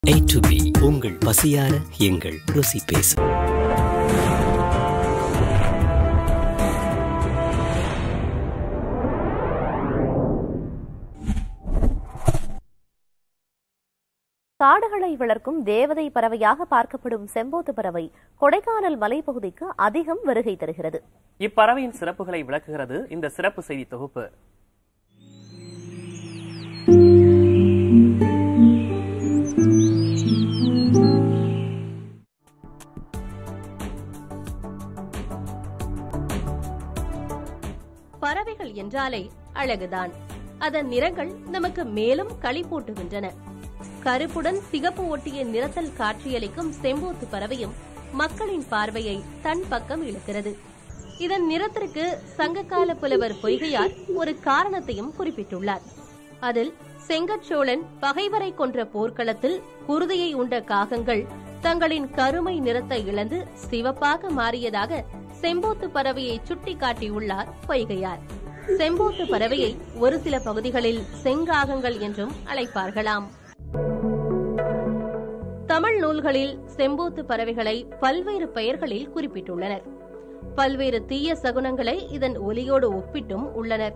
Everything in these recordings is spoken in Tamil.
A to B உங்கள் பசியார எங்கள் ருசி பேசும். காடுகளை வளர்க்கும் தேவதை பறவையாக பார்க்கப்படும் செம்போத்து பறவை கொடைக்கானல் மலைப்பகுதிக்கு அதிகம் வருகை தருகிறது. இப்பறவையின் சிறப்புகளை விளக்குகிறது இந்த சிறப்பு செய்தி தொகுப்பு. பறவைகள் என்றாலே அழகுதான். அதன் நிறங்கள் நமக்கு மேலும் களிப்பூட்டுகின்றன. கருப்புடன் சிகப்பு ஒட்டிய நிறத்தில் காட்சியளிக்கும் செம்போத்து பறவையும் மக்களின் பார்வையை தன் பக்கம் இழுக்கிறது. இதன் நிறத்திற்கு சங்ககால புலவர் பொய்கையார் ஒரு காரணத்தையும் குறிப்பிட்டுள்ளார். அதில் செங்கச்சோழன் பகைவரை கொன்ற போர்க்களத்தில் குருதியை உண்ட காகங்கள் தங்களின் கருமை நிறத்தை இழந்து சிவப்பாக மாறியதாக செம்போத்து பறவையை சுட்டிக்காட்டியுள்ளார் பொய்கையார். செம்போத்து பறவையை ஒரு சில பகுதிகளில் செங்காகங்கள் என்றும் அழைப்பார்களாம். தமிழ் நூல்களில் செம்போத்து பறவைகளை பல்வேறு பெயர்களில் குறிப்பிட்டுள்ளனர். பல்வேறு தீய சகுனங்களை இதன் ஒலியோடு ஒப்பிட்டும் உள்ளனர்.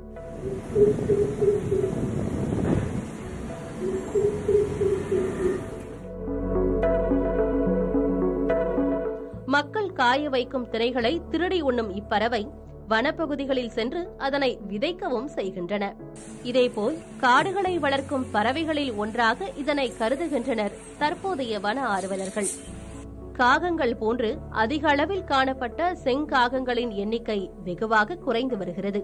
மக்கள் காய வைக்கும் திரைகளை திருடி உண்ணும் இப்பறவை வனப்பகுதிகளில் சென்று அதனை விதைக்கவும் செய்கின்றன. இதேபோல் காடுகளை வளர்க்கும் பறவைகளில் ஒன்றாக இதனை கருதுகின்றனர் தற்போதைய வன ஆர்வலர்கள். காகங்கள் போன்று அதிக அளவில் காணப்பட்ட செங்காகங்களின் எண்ணிக்கை வெகுவாக குறைந்து வருகிறது.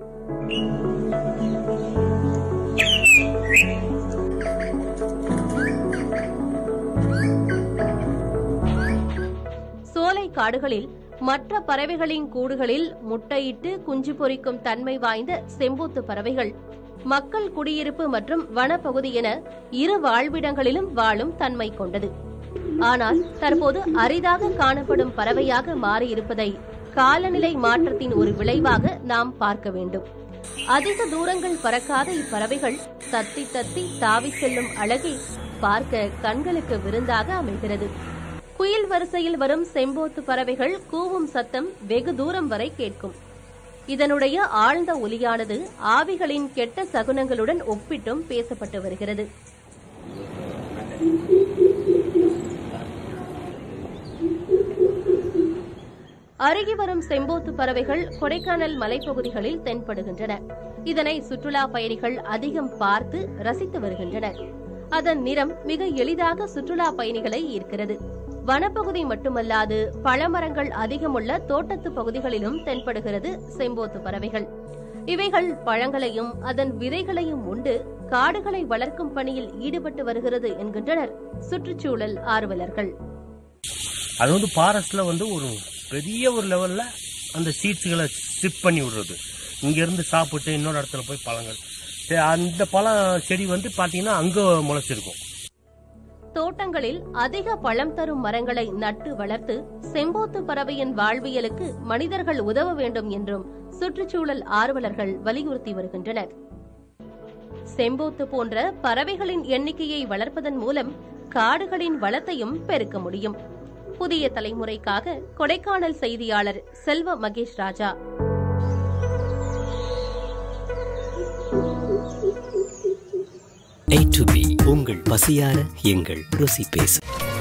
சோலை காடுகளில் மற்ற பறவைகளின் கூடுகளில் முட்டையிட்டு குஞ்சு பொரிக்கும் தன்மை வாய்ந்த செம்போத்து பறவைகள் மக்கள் குடியிருப்பு மற்றும் வனப்பகுதி என இரு வாழ்விடங்களிலும் வாழும் தன்மை கொண்டது. ஆனால் தற்போது அரிதாக காணப்படும் பறவையாக மாறியிருப்பதை காலநிலை மாற்றத்தின் ஒரு விளைவாக நாம் பார்க்க வேண்டும். அதிக தூரங்கள் பறக்காத இப்பறவைகள் தத்தி தத்தி தாவி செல்லும் அழகை பார்க்க கண்களுக்கு விருந்தாக அமைகிறது. குயில் வரிசையில் வரும் செம்போத்து பறவைகள் கூவும் சத்தம் வெகு தூரம் வரை கேட்கும். இதனுடைய ஆழ்ந்த ஒலியானது ஆவிகளின் கெட்ட சகுனங்களுடன் ஒப்பிட்டும் பேசப்பட்டு வருகிறது. அருகி வரும் செம்போத்து பறவைகள் கொடைக்கானல் மலைப்பகுதிகளில் தென்படுகின்றன. இதனை சுற்றுலா பயணிகள் அதிகம் பார்த்து ரசித்து வருகின்றனர். அதன் நிறம் மிக எளிதாக சுற்றுலா பயணிகளை ஈர்க்கிறது. வனப்பகுதி மட்டுமல்லாது பழமரங்கள் அதிகமுள்ள தோட்டத்து பகுதிகளிலும் தென்படுகிறது செம்போத்து பறவைகள். இவைகள் பழங்களையும் அதன் விதைகளையும் உண்டு காடுகளை வளர்க்கும் பணியில் ஈடுபட்டு வருகிறது என்கின்றனர் சுற்றுச்சூழல் ஆர்வலர்கள். அது ஃபாரஸ்ட்ல ஒரு பெரிய ஒரு லெவல்ல அந்த சீட்ஸ்களை ஸ்ட்ரிப் பண்ணி விடுறது. இங்க இருந்து சாப்பிட்டு இன்னொரு இடத்துல போய் பழங்கள் அந்த பழம் செடி பாத்தீங்கன்னா அங்க முளைச்சிருக்கும். தோட்டங்களில் அதிக பழம் தரும் மரங்களை நட்டு வளர்த்து செம்போத்து பறவையின் வாழ்வியலுக்கு மனிதர்கள் உதவ வேண்டும் என்றும் சுற்றுச்சூழல் ஆர்வலர்கள் வலியுறுத்தி வருகின்றனர். செம்போத்து போன்ற பறவைகளின் எண்ணிக்கையை வளர்ப்பதன் மூலம் காடுகளின் வளத்தையும் பெருக்க முடியும். புதிய தலைமுறைக்காக கொடைக்கானல் செய்தியாளர் செல்வ மகேஷ் ராஜா. A to B உங்கள் பசியார எங்கள் ருசி பேசும்.